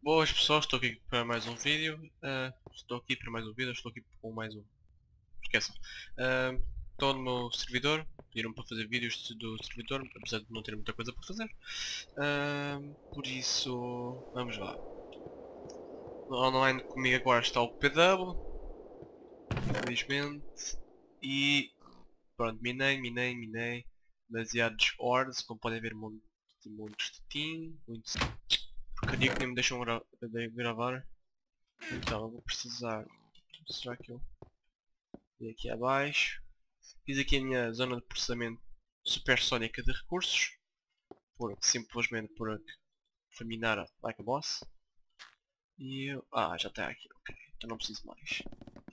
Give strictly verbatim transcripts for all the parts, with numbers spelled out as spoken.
Boas pessoas, estou aqui para mais um vídeo. Ah, estou aqui para mais um vídeo, estou aqui com mais um. Esqueçam. Ah, Estou no meu servidor, pediram para fazer vídeos do servidor, apesar de não ter muita coisa para fazer. Ah, por isso, vamos lá. Online comigo agora está o P W, infelizmente. E pronto, minei, minei, minei. Demasiados ores, como podem ver, montes de montes de team, muitos. Porcaria que nem me deixam gra gravar. Então, eu vou precisar. Será que eu. E aqui abaixo. Fiz aqui a minha zona de processamento supersónica de recursos. Porque simplesmente por faminar like a boss. E eu. Ah, já está aqui, ok. Então não preciso mais.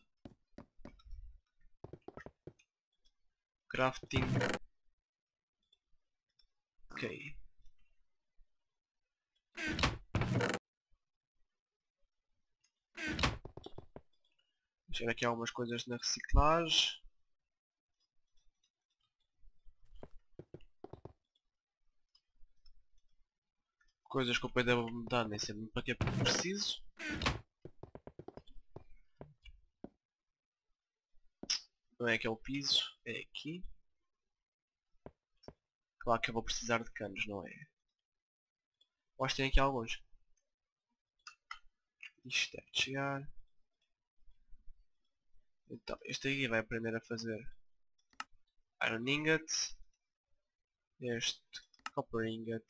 Crafting. Ok. Deixa eu ver aqui algumas coisas na reciclagem. Coisas que eu devo mudar, nem sei muito para que é preciso. Não é que é o piso, é aqui. Claro que eu vou precisar de canos, não é? Eu acho que tem aqui alguns. Isto deve chegar. Então, este aqui vai aprender a fazer Iron Ingot. Este Copper Ingot.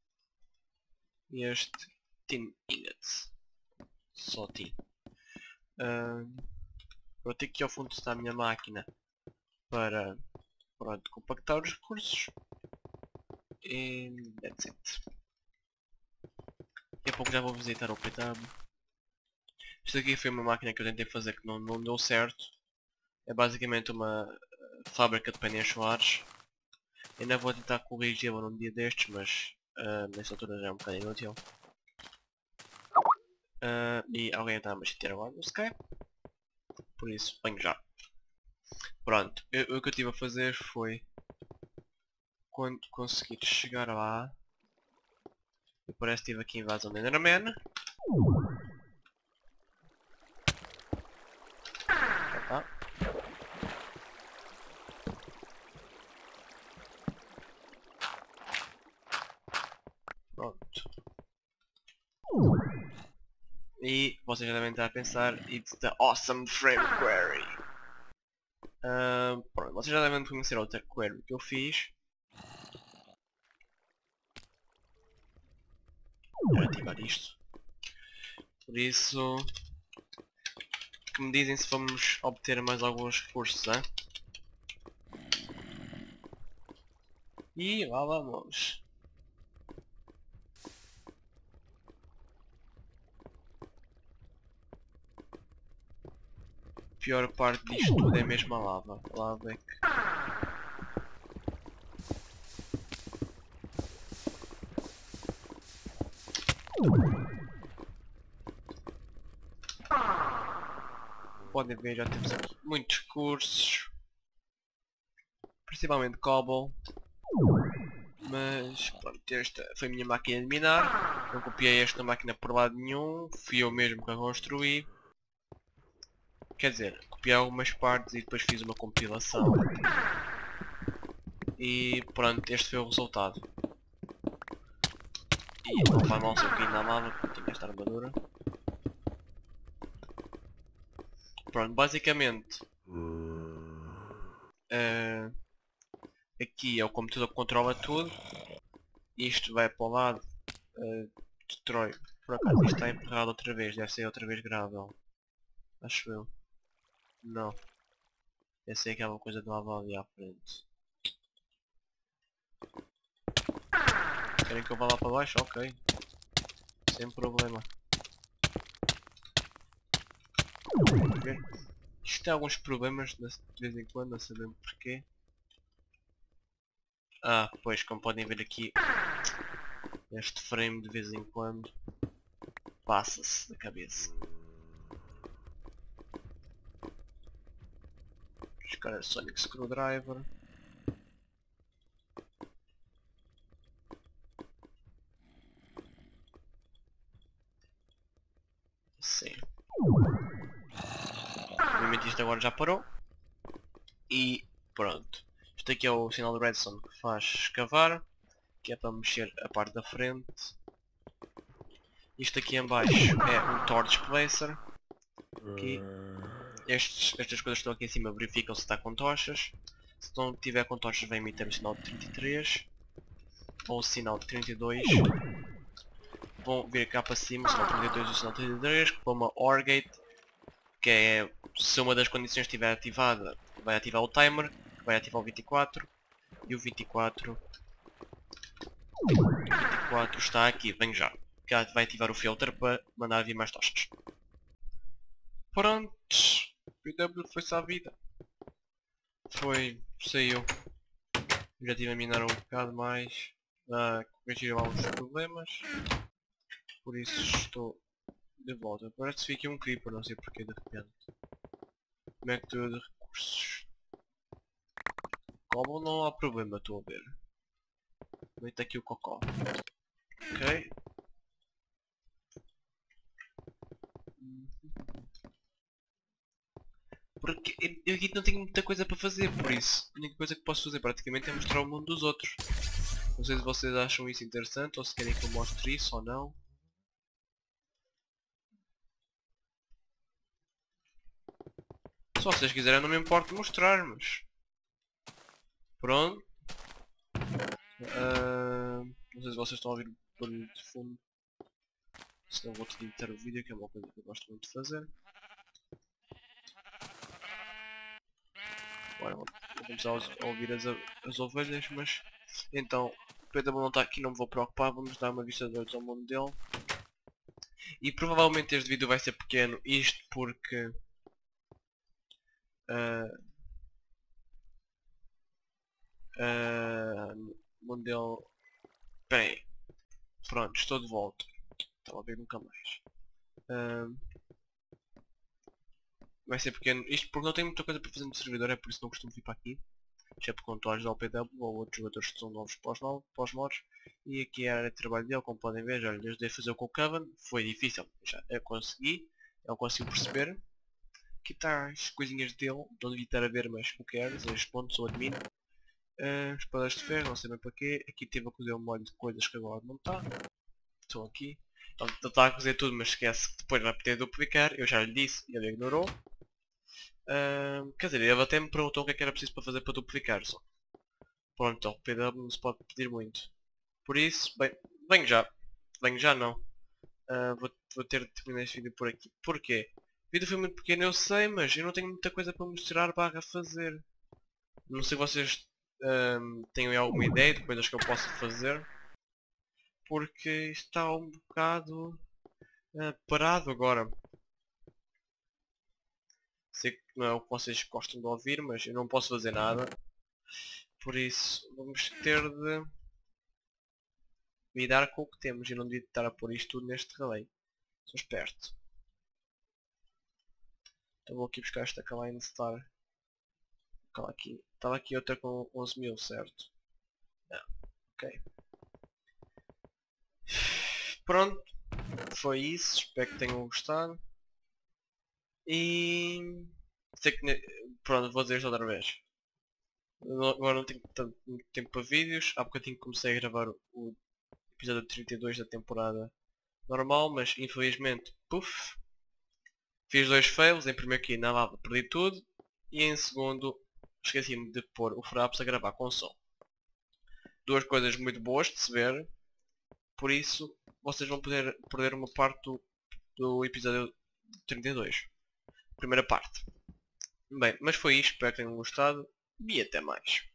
E este Tin Ingot. Só Tin. Um, vou ter que ir ao fundo da minha máquina para, pronto, compactar os recursos. E that's it. Daqui a pouco já vou visitar o P W. Isto aqui foi uma máquina que eu tentei fazer que não, não deu certo. É basicamente uma uh, fábrica de painéis solares. Ainda vou tentar corrigi-la num dia destes, mas uh, nesta altura já é um bocadinho inútil. Uh, e alguém está a me chatear agora no Skype. Por isso, venho já. Pronto, eu, o que eu estive a fazer foi... Quando conseguir chegar lá... E parece que estive aqui em invasão de Enderman. Tá. Pronto. E vocês já devem estar a pensar, it's the awesome frame query. Uh, pronto, vocês já devem conhecer outra query que eu fiz. Vou ativar isto. Por isso, que me dizem se vamos obter mais alguns recursos, hein? E lá vamos. A pior parte disto tudo é mesmo a lava. A lava é que... Podem ver, já temos aqui muitos recursos. Principalmente cobble. Mas pronto, esta foi a minha máquina de minar. Não copiei esta máquina por lado nenhum. Fui eu mesmo que a construí. Quer dizer, copiei algumas partes e depois fiz uma compilação. E pronto, este foi o resultado. E não vai mal se eu cair na lava porque tinha esta armadura. Pronto, basicamente uh, aqui é o computador que controla tudo. Isto vai para o lado, uh, destrói. Por acaso isto está emperrado outra vez, deve ser outra vez grável. Acho eu. Não. Deve ser aquela coisa de lava ali à frente. Querem que eu vá lá para baixo? Ok. Sem problema. Okay. Isto tem alguns problemas de vez em quando, não sabemos porquê. Ah, pois, como podem ver aqui, este frame de vez em quando passa-se da cabeça. Buscar a Sonic Screwdriver. isto agora já parou. E pronto. Isto aqui é o sinal de redstone que faz escavar, que é para mexer a parte da frente. Isto aqui em baixo é um torch placer. Aqui. Estes, estas coisas que estão aqui em cima verificam se está com tochas. Se não tiver com tochas vai emitir o sinal de trinta e três. Ou o sinal de trinta e dois. Vão vir cá para cima, o sinal de trinta e dois e o sinal de trinta e três, para uma OR gate, que é, se uma das condições estiver ativada, vai ativar o timer, que vai ativar o vinte e quatro. E o vinte e quatro, vinte e quatro está aqui, vem já. Que vai ativar o filter para mandar vir mais tochas. Prontos, o P W foi-se à vida. Foi, saiu. Já estive a minar um bocado mais, a corrigir alguns problemas. Por isso estou de volta. Parece que fica aqui um creeper, não sei porquê de repente. Como é que estou de recursos? Cobble não há problema, estou a ver. Meto aqui o cocó. Ok. Porque eu aqui não tenho muita coisa para fazer, por isso a única coisa que posso fazer praticamente é mostrar o mundo dos outros. Não sei se vocês acham isso interessante ou se querem que eu mostre isso ou não. Se vocês quiserem não me importo de mostrar, mas... Pronto. Uh... Não sei se vocês estão a ouvir barulho de fundo. Se não vou te editar o vídeo, que é uma coisa que eu gosto muito de fazer. Agora vou começar a ouvir as, as ovelhas, mas... Então, o P W não está aqui, não me vou preocupar, vamos dar uma vista de olhos ao mundo dele. E provavelmente este vídeo vai ser pequeno, isto porque... Uh, uh, o mundo dele... Bem, pronto, estou de volta. Estava a ver nunca mais. Uh, vai ser pequeno, isto porque não tenho muita coisa para fazer no servidor, é por isso que não costumo vir para aqui. Exceto quando estou a ajudar o P W ou outros jogadores que são novos para os mods. E aqui é a área de trabalho dele, como podem ver, já lhe ajudei a fazer com o Coven. Foi difícil, já eu consegui. Ele conseguiu perceber. Aqui está as coisinhas dele, não devia estar a ver, mas o que é, as pontos, sou admin. Uh, espadas de ferro, não sei bem para quê. Aqui teve a cozer um molho de coisas que agora não está. Estão aqui. Ele está a cozer tudo, mas esquece que depois vai poder duplicar. Eu já lhe disse e ele ignorou. Uh, quer dizer, ele até me perguntou o que é que era preciso para fazer para duplicar só. Pronto, então, o P W não se pode pedir muito. Por isso, bem, venho já. Venho já não. Uh, vou, vou ter de terminar este vídeo por aqui. Porquê? O vídeo foi muito pequeno, eu sei, mas eu não tenho muita coisa para mostrar barra fazer. Não sei se vocês um, têm alguma ideia de coisas que eu posso fazer. Porque está um bocado uh, parado agora. Sei que não é o que vocês gostam de ouvir, mas eu não posso fazer nada. Por isso, vamos ter de lidar com o que temos. Eu não devia estar a pôr isto tudo neste relay. Sou esperto. Então vou aqui buscar esta Kaline Star. Estava aqui. Estava aqui outra com onze mil, certo? Não. Ok. Pronto. Foi isso. Espero que tenham gostado. E... Sei que... Pronto, vou dizer isto outra vez. Agora não tenho tanto tempo para vídeos. Há bocadinho comecei a gravar o episódio trinta e dois da temporada normal, mas infelizmente, puff, fiz dois fails. Em primeiro aqui na lava perdi tudo. E em segundo, esqueci-me de pôr o Fraps a gravar com som. Duas coisas muito boas de se ver. Por isso, vocês vão poder perder uma parte do, do episódio trinta e dois. Primeira parte. Bem, mas foi isto, espero que tenham gostado e até mais.